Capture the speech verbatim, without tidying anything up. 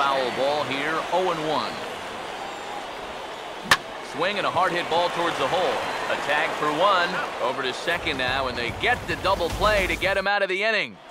foul ball here, oh and one. Swing and a hard hit ball towards the hole. A tag for one. Over to second now, and they get the double play to get him out of the inning.